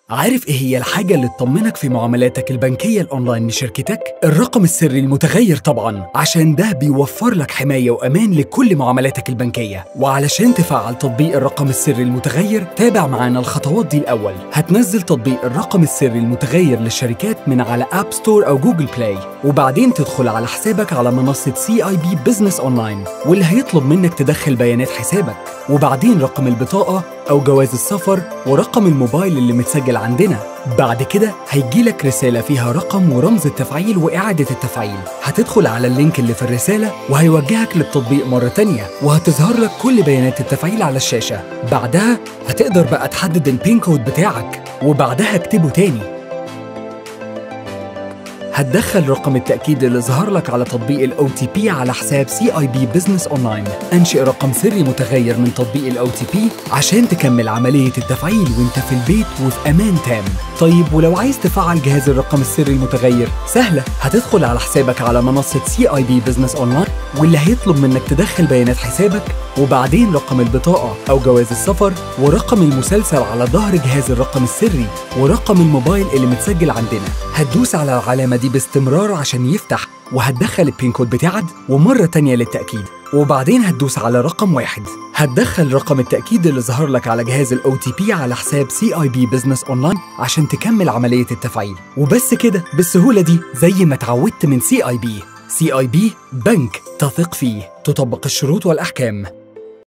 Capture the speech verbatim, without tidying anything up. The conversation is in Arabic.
عارف إيه هي الحاجة اللي تطمنك في معاملاتك البنكية الأونلاين لشركتك؟ الرقم السري المتغير طبعاً، عشان ده بيوفر لك حماية وأمان لكل معاملاتك البنكية. وعلشان تفعل تطبيق الرقم السري المتغير، تابع معانا الخطوات دي الأول. هتنزل تطبيق الرقم السري المتغير للشركات من على آب ستور أو جوجل بلاي، وبعدين تدخل على حسابك على منصة سي آي بي بزنس أونلاين، واللي هيطلب منك تدخل بيانات حسابك، وبعدين رقم البطاقة أو جواز السفر ورقم الموبايل اللي متسجل عندنا. بعد كده هيجيلك رسالة فيها رقم ورمز التفعيل وإعادة التفعيل. هتدخل على اللينك اللي في الرسالة وهيوجهك للتطبيق مرة تانية، وهتظهر لك كل بيانات التفعيل على الشاشة. بعدها هتقدر بقى تحدد البين كود بتاعك، وبعدها اكتبه تاني. هتدخل رقم التأكيد اللي ظهر لك على تطبيق ال أو تي بي على حساب سي آي بي بزنس أونلاين. أنشئ رقم سري متغير من تطبيق ال أو تي بي عشان تكمل عملية التفعيل وانت في البيت وفي أمان تام. طيب ولو عايز تفعل جهاز الرقم السري المتغير، سهلة. هتدخل على حسابك على منصة سي آي بي بزنس أونلاين، واللي هيطلب منك تدخل بيانات حسابك، وبعدين رقم البطاقة أو جواز السفر ورقم المسلسل على ظهر جهاز الرقم السري ورقم الموبايل اللي متسجل عندنا. هتدوس على العلامة دي باستمرار عشان يفتح، وهتدخل البين كود بتاعك ومرة تانية للتأكيد، وبعدين هتدوس على رقم واحد. هتدخل رقم التأكيد اللي ظهر لك على جهاز ال أو تي بي على حساب سي آي بي بزنس أونلاين عشان تكمل عملية التفعيل. وبس كده، بالسهولة دي زي ما اتعودت من سي آي بي. سي آي بي بنك تثق فيه، تطبق الشروط والأحكام.